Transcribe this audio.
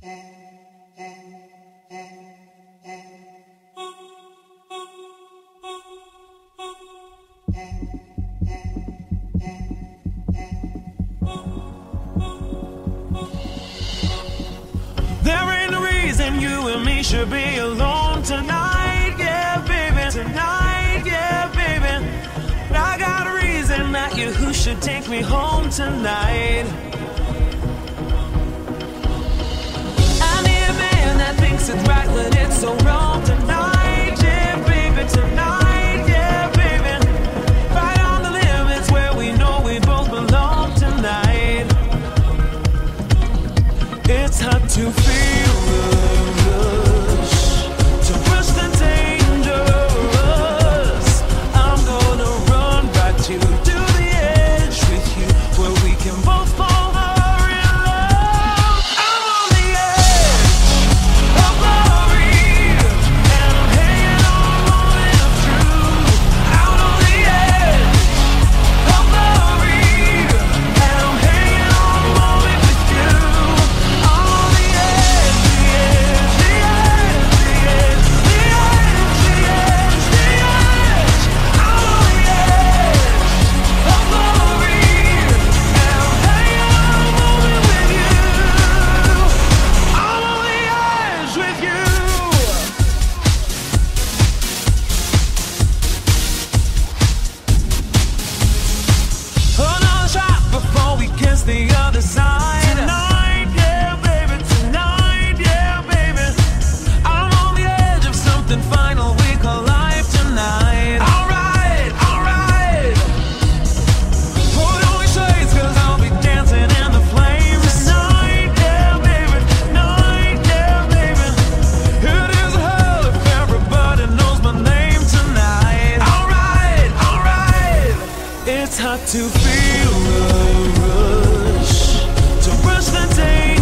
There ain't no reason you and me should be alone tonight, yeah, baby. Tonight, yeah, baby. But I got a reason that you who should take me home tonight. I need a man that thinks it's right when it's so wrong tonight, yeah, baby. Tonight, yeah, baby. Right on the limits where we know we both belong tonight. It's hard to feel the rush, to rush the dangerous. I'm gonna run back to the edge with you, where we can both fall in love. I'm on the edge of glory, and I'm hanging on long enough through. Out on the edge of glory, and I'm hanging on moment with you. On the edge, the edge, the edge, the edge, the edge, the edge, the edge. I'm on the edge of glory, and I'm hanging on moment with you. I'm on the edge with you. Another shot before we kiss the other side. Tonight, yeah, baby. Tonight, yeah, baby. I'm on the edge of something final we call life tonight. Alright, alright. Put on your shades, 'cause I'll be dancing in the flames. Tonight, yeah, baby. Tonight, yeah, baby. It is hell if everybody knows my name tonight. Alright, alright. It's hard to feel the rush, to rush the day.